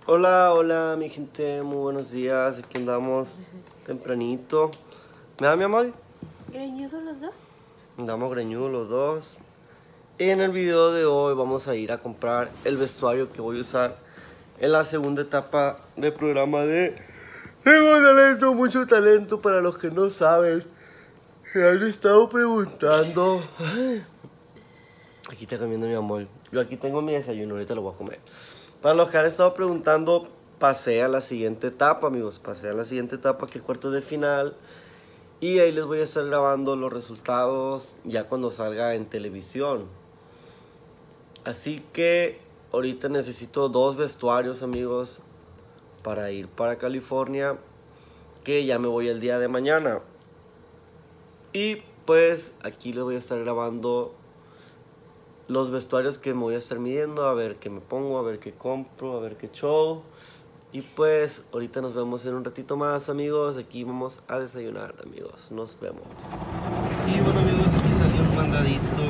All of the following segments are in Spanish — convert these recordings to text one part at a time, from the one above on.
Hola, hola mi gente, muy buenos días, aquí andamos tempranito. ¿Me da mi amor? ¿Greñudos los dos? Andamos greñudos los dos. En el video de hoy vamos a ir a comprar el vestuario que voy a usar en la segunda etapa del programa de Tengo Talento, mucho talento. Para los que no saben, me han estado preguntando. Ay, aquí está comiendo mi amor. Yo aquí tengo mi desayuno, ahorita lo voy a comer. Para los que han estado preguntando, pasé a la siguiente etapa, amigos. Pasé a la siguiente etapa, que es cuartos de final. Y ahí les voy a estar grabando los resultados ya cuando salga en televisión. Así que ahorita necesito 2 vestuarios, amigos, para ir para California, que ya me voy el día de mañana. Y pues aquí les voy a estar grabando los vestuarios que me voy a estar midiendo, a ver qué me pongo, a ver qué compro, a ver qué show. Y pues ahorita nos vemos en un ratito más, amigos. Aquí vamos a desayunar, amigos. Nos vemos. Y bueno, amigos, aquí salió un mandadito.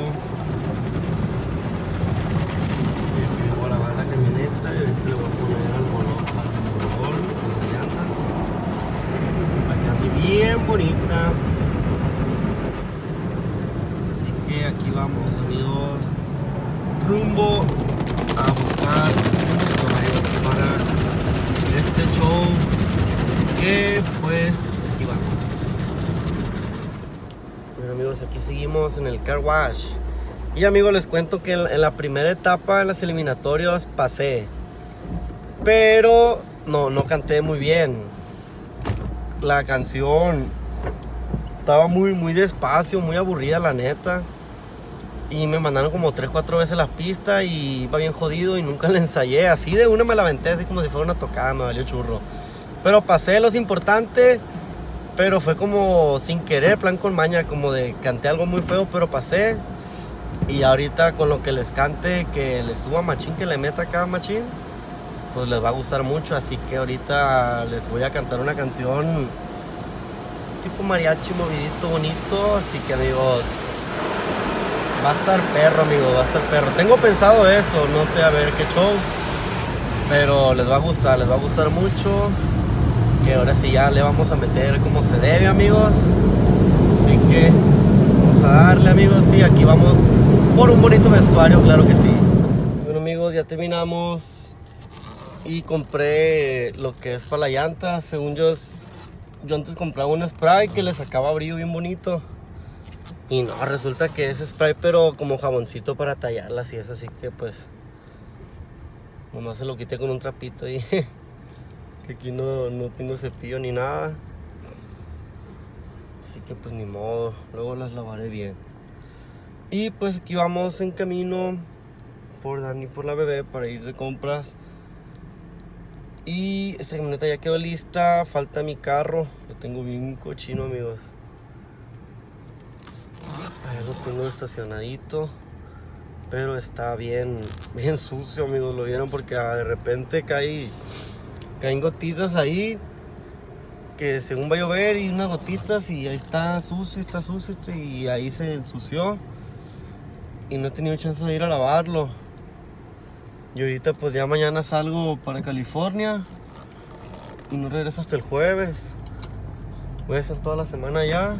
Me voy a lavar la camioneta y ahorita le voy a poner algodón en las llantas para que ande bien bonita. Así que aquí vamos, amigos, rumbo a buscar un vestuario para este show, que pues aquí vamos. Bueno, amigos, aquí seguimos en el car wash. Y amigos, les cuento que en la primera etapa, en las eliminatorias, pasé, pero no canté muy bien. La canción estaba muy despacio, muy aburrida, la neta. Y me mandaron como 3-4 veces la pista y iba bien jodido y nunca la ensayé. Así de una me la aventé, así como si fuera una tocada, me valió churro. Pero pasé lo importante, pero fue como sin querer, plan con maña, como de canté algo muy feo, pero pasé. Y ahorita con lo que les cante, que les suba machín, que le meta acá machín, pues les va a gustar mucho. Así que ahorita les voy a cantar una canción tipo mariachi, movidito, bonito. Así que, amigos, va a estar perro, amigo, va a estar perro. Tengo pensado eso, no sé, a ver qué show. Pero les va a gustar mucho. Que ahora sí ya le vamos a meter como se debe, amigos. Así que vamos a darle, amigos. Sí, aquí vamos por un bonito vestuario, claro que sí. Bueno, amigos, ya terminamos. Y compré lo que es para la llanta. Según yo antes compraba un spray que le sacaba brillo bien bonito. Y no, resulta que es spray, pero como jaboncito para tallarlas y eso, así que pues nomás se lo quité con un trapito y que aquí no tengo cepillo ni nada. Así que pues ni modo, luego las lavaré bien. Y pues aquí vamos en camino por Dani, por la bebé, para ir de compras. Y esta camioneta ya quedó lista, falta mi carro, lo tengo bien cochino, amigos. Ahí lo tengo estacionadito, pero está bien sucio, amigos. Lo vieron porque de repente caen gotitas ahí, que según va a llover, y unas gotitas, y ahí está sucio, y ahí se ensució. Y no he tenido chance de ir a lavarlo. Y ahorita pues ya mañana salgo para California y no regreso hasta el jueves. Voy a estar toda la semana allá.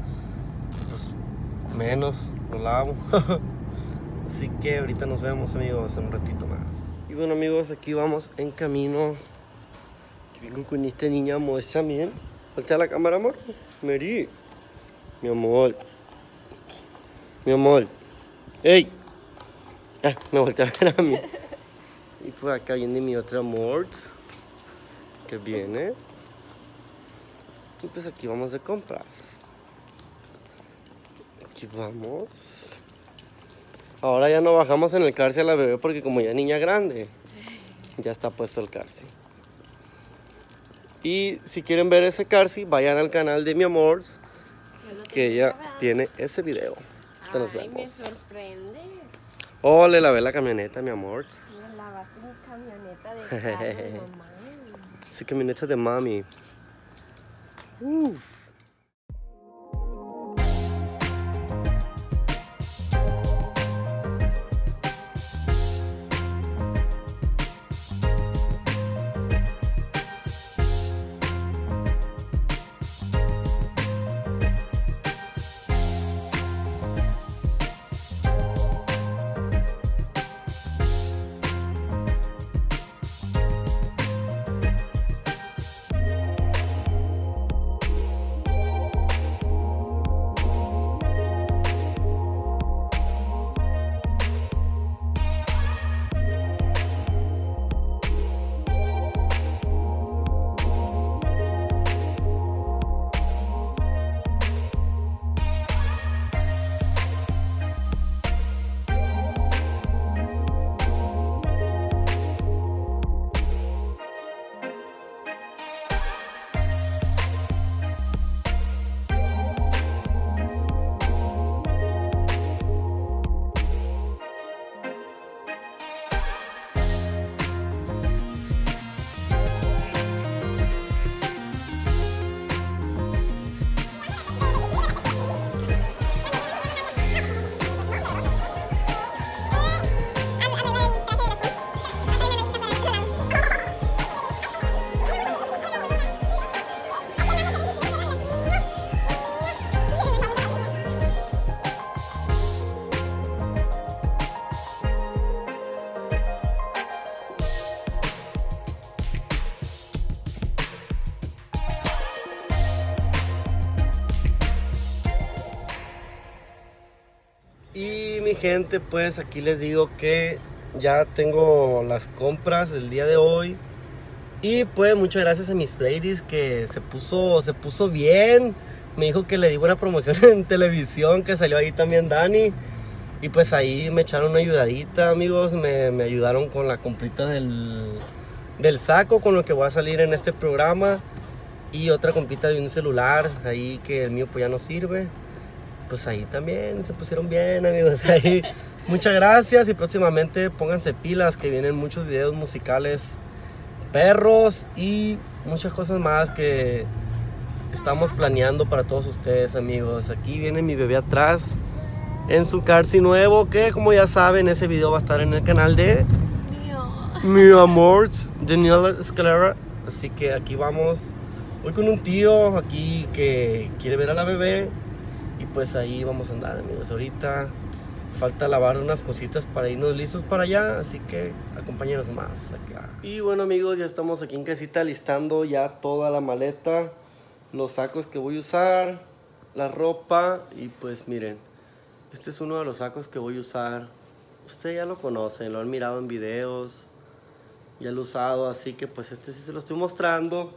Menos lo lavo. Así que ahorita nos vemos, amigos, en un ratito más. Y bueno, amigos, aquí vamos en camino. Aquí vengo con esta niña moza, miren. Voltea la cámara, amor. Mary, mi amor, mi amor. ¡Ey! Me voltea a ver a mí. Y pues acá viene mi otra amor, que viene. Y pues aquí vamos de compras. Aquí vamos. Ahora ya no bajamos en el carse a la bebé porque como ya es niña grande, ya está puesto el carse. Y si quieren ver ese carse, vayan al canal de mi amor, que ella tiene ese video. Te nos vemos. Me sorprendes. Oh, le lavé la camioneta, mi amor. Me lavaste mi camioneta de carro de mamá. Sí, camioneta de mami. Uf. gente, pues aquí les digo que ya tengo las compras del día de hoy. Y pues muchas gracias a mis Sweaties que se puso bien. Me dijo que le di buena promoción en televisión, que salió ahí también Dani. Y pues ahí me echaron una ayudadita, amigos. Me ayudaron con la comprita del saco con lo que voy a salir en este programa. Y otra comprita de un celular, ahí que el mío pues ya no sirve. Pues ahí también se pusieron bien, amigos. Ahí. Muchas gracias y próximamente pónganse pilas que vienen muchos videos musicales perros y muchas cosas más que estamos planeando para todos ustedes, amigos. Aquí viene mi bebé atrás en su Carsi nuevo, que como ya saben ese video va a estar en el canal de mi amor Daniela Escalera. Así que aquí vamos. Voy con un tío aquí que quiere ver a la bebé y pues ahí vamos a andar, amigos. Ahorita falta lavar unas cositas para irnos listos para allá, así que acompáñenos más acá. Y bueno, amigos, ya estamos aquí en casita listando ya toda la maleta, los sacos que voy a usar, la ropa. Y pues miren, este es uno de los sacos que voy a usar. Ustedes ya lo conocen, lo han mirado en videos, ya lo he usado, así que pues este sí se lo estoy mostrando.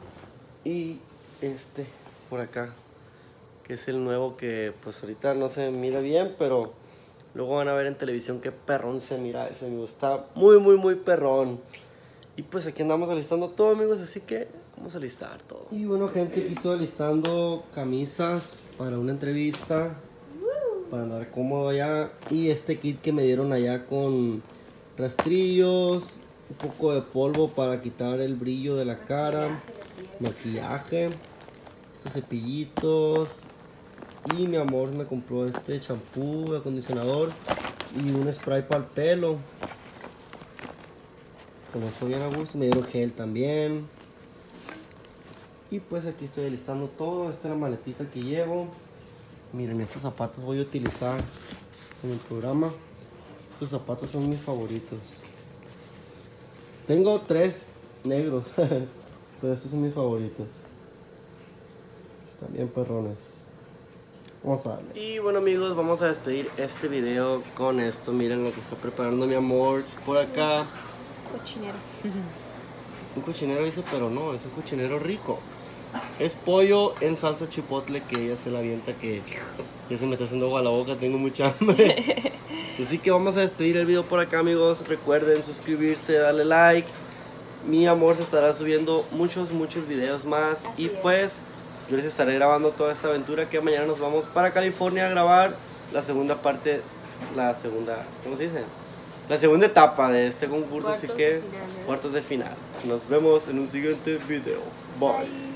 Y este por acá, que es el nuevo, que pues ahorita no se mira bien, pero luego van a ver en televisión qué perrón se mira ese, amigo. Está muy perrón. Y pues aquí andamos alistando todo, amigos, así que vamos a alistar todo. Y bueno, gente, aquí estoy alistando camisas para una entrevista, para andar cómodo allá. Y este kit que me dieron allá con rastrillos, un poco de polvo para quitar el brillo de la cara, maquillaje, estos cepillitos. Y mi amor me compró este champú, acondicionador y un spray para el pelo. Con eso bien a gusto. Me dieron gel también. Y pues aquí estoy listando todo. Esta es la maletita que llevo. Miren, estos zapatos voy a utilizar en el programa. Estos zapatos son mis favoritos. Tengo 3 negros, pero estos son mis favoritos. Están bien perrones. Vamos a darle. Y bueno, amigos, vamos a despedir este video con esto. Miren lo que está preparando mi amor por acá. Cochinero. Un cochinero dice, pero no, es un cochinero rico. Es pollo en salsa chipotle que ella se la avienta, que ya se me está haciendo agua a la boca, tengo mucha hambre. Así que vamos a despedir el video por acá, amigos. Recuerden suscribirse, darle like. Mi amor se estará subiendo muchos videos más. Así y es. pues yo les estaré grabando toda esta aventura, que mañana nos vamos para California a grabar la segunda parte, ¿cómo se dice? La segunda etapa de este concurso, así que cuartos de final. Nos vemos en un siguiente video. Bye.